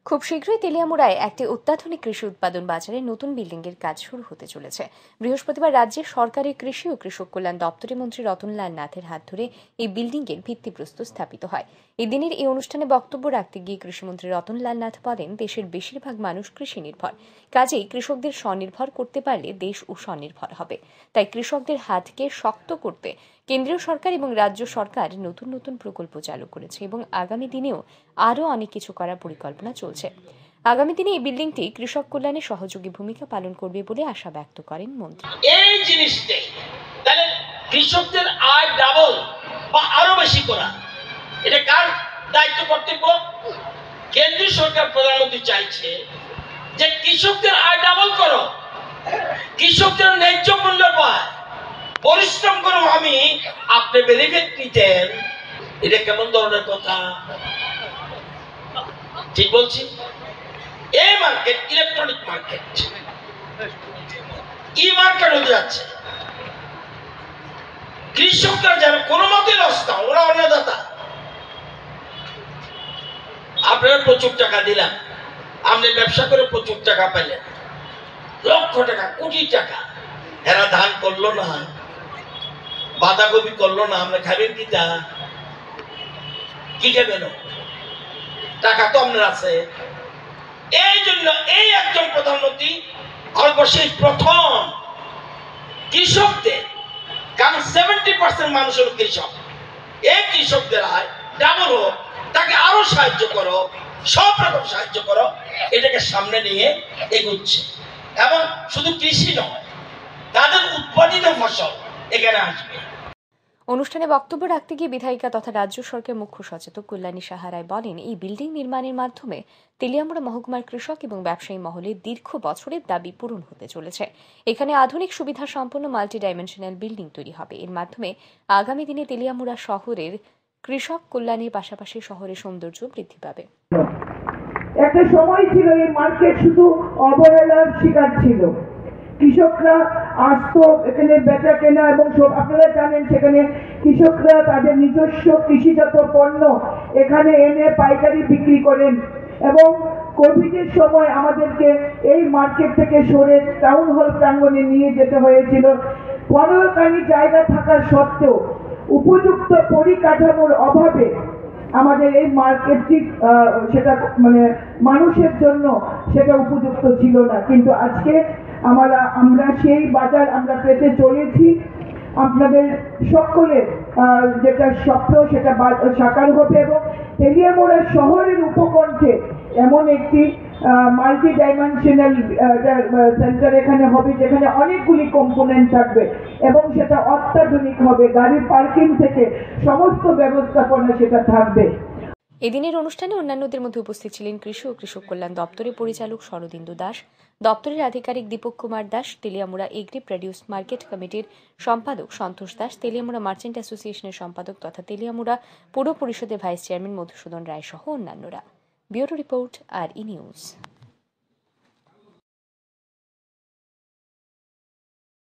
খুব শীঘ্রই তেলিয়ামুড়ায় একটি অত্যাধুনিক কৃষি উৎপাদন বাজারে নতুন বিল্ডিং এর কাজ শুরু হতে চলেছে। বৃহস্পতিবার রাজ্যের সরকারি কৃষি ও কৃষক কল্যাণ দপ্তরের মন্ত্রী রতনলাল নাথের হাত ধরে এই বিল্ডিং এর ভিত্তিপ্রস্তর স্থাপিত হয়। এই দিনের এই অনুষ্ঠানে বক্তব্য রাখতে গিয়ে কৃষিমন্ত্রী রতনলাল নাথ বলেন, দেশের বেশিরভাগ মানুষ কৃষি নির্ভর, কাজেই কৃষকদের স্বনির্ভর করতে পারলে দেশও স্বনির্ভর হবে। তাই কৃষকদের হাতকে শক্ত করতে কেন্দ্রীয় সরকার এবং রাজ্য সরকার নতুন নতুন প্রকল্প চালু করেছে এবং আগামী দিনেও আরও অনেক কিছু করার পরিকল্পনা চলছে। আগামী দিনে এই বিল্ডিংটি কৃষক কল্যাণে সহযোগী ভূমিকা পালন করবে বলে আশা ব্যক্ত করেন মন্ত্রী। এই জিনিসটাই তাহলে কৃষকদের আয় ডাবল বা আরো বেশি করা, এটা কার দায়িত্ব কর্তব্য? কেন্দ্রীয় সরকার প্রধানমন্ত্রী চাইছে যে কৃষকদের আয় ডাবল করো, কৃষকদের ন্যায্য মূল্য পায়, পরিশ্রম করো, আমি আপনি বেনিফিট নিতেন। এটা কেমন ধরনের কথা? ঠিক বলছি? এই market electronic market, e market হতে যাচ্ছে। কৃষকরা যেন কোনো মতে লস না, ওরা অন্নদাতা। আপনারা প্রচুর টাকা দিলাম, আপনি ব্যবসা করে প্রচুর টাকা পেলেন, লক্ষ টাকা, কোটি টাকা। এরা ধান করলো না, বাঁধাকপি করলো না, আমরা খাবেন কি? তা কি খাবেন? টাকা তো আপনার আছে। এই জন্য এই একজন প্রধানমন্ত্রী ভারতবর্ষের প্রথম কৃষকদের, কারণ 70% মানুষ হল কৃষক, এই কৃষকদের আয় ডাবল হোক, তাকে আরো সাহায্য করো, সব রকম সাহায্য করো, এটাকে সামনে নিয়ে এগোচ্ছে। এবং শুধু কৃষি নয়, তাদের উৎপাদিত ফসল এখানে আসবে। অনুষ্ঠানে বক্তব্য রাখতে গিয়ে বিধায়িকা তথা রাজ্য সরকারের মুখ্য সচেতক কল্যাণী সাহা রায় বলেন, এই বিল্ডিং নির্মাণের মাধ্যমে তেলিয়ামুড়া মহকুমার কৃষক এবং ব্যবসায়ী মহলে দীর্ঘ বছরের দাবি পূরণ হতে চলেছে। এখানে আধুনিক সুবিধা সম্পন্ন মাল্টি ডাইমেনশনাল বিল্ডিং তৈরি হবে। এর মাধ্যমে আগামী দিনে তেলিয়ামুড়া শহরের কৃষক কল্যাণের পাশাপাশি শহরের সৌন্দর্য বৃদ্ধি পাবে। একটা সময় ছিল এই মার্কেট শুধু অবহেলার শিকার ছিল। কৃষকরা আসতো এখানে বেচা কেনা, এবং আপনারা জানেন সেখানে কৃষকরা তাদের নিজস্ব কৃষিজাত পণ্য এখানে এনে পাইকারি বিক্রি করেন। এবং কোভিডের সময় আমাদেরকে এই মার্কেট থেকে সরে টাউন হল প্রাঙ্গণে নিয়ে যেতে হয়েছিল। 15 কানি জায়গা থাকার সত্ত্বেও উপযুক্ত পরিকাঠামোর অভাবে আমাদের এই মার্কেটটি সেটা মানুষের জন্য সেটা উপযুক্ত ছিল না। কিন্তু আজকে আমরা সেই বাজার আমরা পেতে চলেছি। আপনাদের সকলের যেটা স্বপ্ন সেটা সাকার হবে, এবং তেলিয়ামুড়া শহরের উপকণ্ঠে এমন একটি মাল্টি ডাইমেনশনাল সেন্টার এখানে হবে, যেখানে অনেকগুলি কম্পোনেন্ট থাকবে এবং সেটা অত্যাধুনিক হবে। গাড়ি পার্কিং থেকে সমস্ত ব্যবস্থাপনা সেটা থাকবে। এদিনের অনুষ্ঠানে অন্যান্যদের মধ্যে উপস্থিত ছিলেন কৃষি ও কৃষক কল্যাণ দপ্তরের পরিচালক শরদিন্দু দাস, দপ্তরের আধিকারিক Dipak Kumar Das, Teliamura agri produce market কমিটির সম্পাদক সন্তোষ দাস, তেলিয়ামুড়া মার্চেন্ট অ্যাসোসিয়েশনের সম্পাদক তথা তেলিয়ামুড়া পৌর পরিষদের ভাইস চেয়ারম্যান মধুসূদন রায় সহ অন্যান্যরা। ব্যুরো রিপোর্ট, আর ই নিউজ।